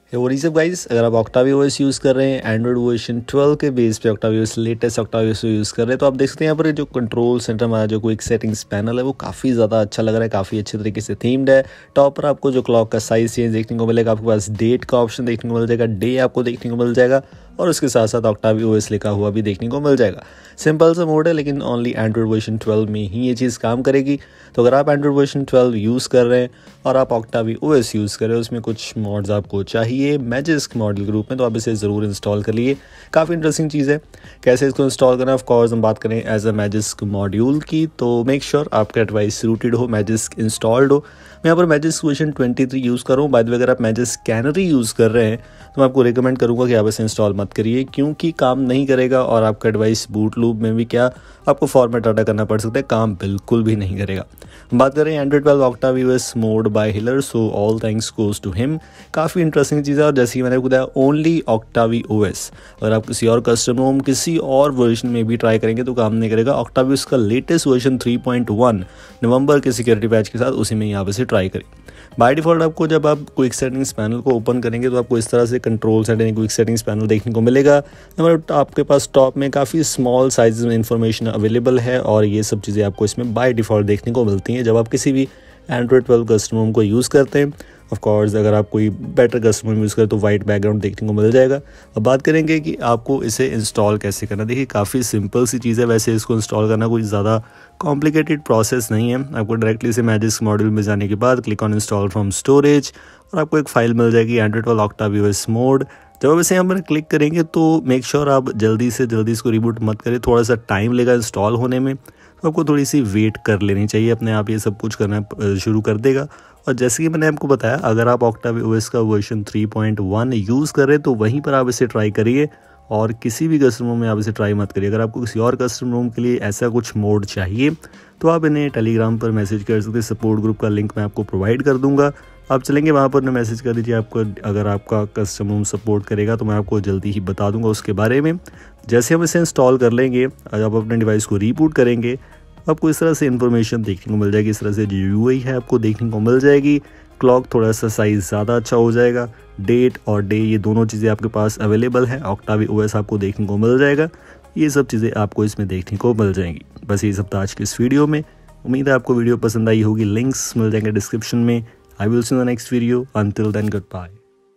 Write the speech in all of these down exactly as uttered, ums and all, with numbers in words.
What is up guys, अगर आप Octavio OS use कर रहे हैं एंड्रॉइड वर्जन ट्वेल्व के बेस पे Octavio OS latest Octavio OS use कर रहे हैं तो आप देख सकते हैं यहाँ पर जो कंट्रोल सेंटर हमारा जो क्विक सेटिंग्स पैनल है वो काफ़ी ज़्यादा अच्छा लग रहा है, काफ़ी अच्छे तरीके से थीम्ड है। टॉप पर आपको जो क्लॉक का साइज चेंज देखने को मिलेगा, आपके पास डेट का ऑप्शन देखने को मिल जाएगा, डे आपको देखने को मिल जाएगा और उसके साथ साथ ऑक्टावियो ओएस लिखा हुआ भी देखने को मिल जाएगा। सिंपल सा मोड है लेकिन ओनली एंड्रॉइड वर्जन ट्वेल्व में ही ये चीज़ काम करेगी। तो अगर आप एंड्रॉइड वर्जन ट्वेल्व यूज़ कर रहे हैं और आप ऑक्टावियो ओएस यूज़ कर रहे हैं, उसमें कुछ मॉड्स आपको चाहिए मैजिस्क मॉडल ग्रुप में, तो आप इसे ज़रूर इंस्टॉल कर लिए। काफ़ी इंटरेस्टिंग चीज़ है। कैसे इसको इंस्टॉल करना है, ऑफ कोर्स हम बात करें एज अ मैजिस्क मॉड्यूल की, तो मेक श्योर आपका डिवाइस रूटेड हो, मैजिस्क इंस्टॉल्ड हो। मैं यहाँ पर Magisk version twenty three use कर रहा हूँ। बाय द वे अगर आप मैजिस्क कैनरी यूज़ कर रहे हैं तो मैं आपको रिकमेंड करूँगा कि आप इसे इंस्टॉल मत करिए, क्योंकि काम नहीं करेगा और आपका डिवाइस बूट लूप में भी क्या आपको फॉर्मेट डाटा करना पड़ सकता है, काम बिल्कुल भी नहीं करेगा। बात करें Android twelve Octavio OS mod by Hiller, so all thanks goes to him. काफ़ी इंटरेस्टिंग चीज़ है और जैसे कि मैंने आपको बताया ओनली ऑक्टावियो ओएस। अगर आप किसी और कस्टम रोम किसी और वर्जन में भी ट्राई करेंगे तो काम नहीं करेगा। ऑक्टावियो ओएस का latest version three point one November के सिक्योरिटी पैच के साथ उसी में यहाँ पे ट्राई करें। बाय डिफॉल्ट आपको जब आप क्विक सेटिंग्स पैनल को ओपन करेंगे तो आपको इस तरह से control setting quick settings panel देखने को मिलेगा। मतलब आपके पास टॉप में काफ़ी स्मॉल साइज में इंफॉर्मेशन अवेलेबल है और ये सब चीज़ें आपको इसमें बाय डिफ़ॉल्ट देखने को मिलती हैं जब आप किसी भी एंड्रॉइड ट्वेल्व कस्टम रोम को यूज़ करते हैं। ऑफ कोर्स अगर आप कोई बेटर कस्टम रोम यूज़ करें तो वाइट बैकग्राउंड देखने को मिल जाएगा। अब बात करेंगे कि आपको इसे इंस्टॉल कैसे करना। देखिए काफ़ी सिंपल सी चीज़ है, वैसे इसको इंस्टॉल करना कोई ज़्यादा कॉम्प्लिकेटेड प्रोसेस नहीं है। आपको डायरेक्टली से मैजिस्क मॉड्यूल में जाने के बाद click on install from storage और आपको एक फाइल मिल जाएगी Android twelve Octavio OS mod. जब आप इसे यहाँ पर क्लिक करेंगे तो मेक श्योर आप जल्दी से जल्दी इसको रिबूट मत करें, थोड़ा सा टाइम लेगा इंस्टॉल होने में, तो आपको थोड़ी सी वेट कर लेनी चाहिए। अपने आप ये सब कुछ करना शुरू कर देगा। और जैसे कि मैंने आपको बताया, अगर आप ऑक्टावियो ओएस का version three point one use कर रहे हैं तो वहीं पर आप इसे ट्राई करिए और किसी भी कस्टम रोम में आप इसे ट्राई मत करिए। अगर आपको किसी और कस्टम रोम के लिए ऐसा कुछ मोड चाहिए तो आप इन्हें टेलीग्राम पर मैसेज कर सकते हैं। सपोर्ट ग्रुप का लिंक मैं आपको प्रोवाइड कर दूंगा, आप चलेंगे वहाँ पर ना मैसेज कर दीजिए। आपको अगर आपका कस्टम रोम सपोर्ट करेगा तो मैं आपको जल्दी ही बता दूंगा उसके बारे में। जैसे हम इसे इंस्टॉल कर लेंगे, जब अपने डिवाइस को रीबूट करेंगे आपको इस तरह से इन्फॉर्मेशन देखने को मिल जाएगी। इस तरह से जो यूआई है आपको देखने को मिल जाएगी। क्लॉक थोड़ा सा साइज़ ज़्यादा अच्छा हो जाएगा, डेट और डे ये दोनों चीज़ें आपके पास अवेलेबल है। ऑक्टावियो ओएस आपको देखने को मिल जाएगा। ये सब चीज़ें आपको इसमें देखने को मिल जाएंगी। बस ये सब था आज के इस वीडियो में। उम्मीद है आपको वीडियो पसंद आई होगी। लिंक्स मिल जाएंगे डिस्क्रिप्शन में। I will see in the next video. Until then, goodbye.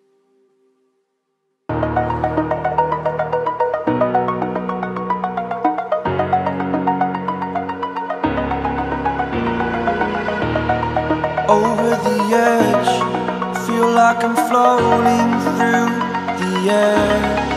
Over the edge, feel like I'm floating through the air.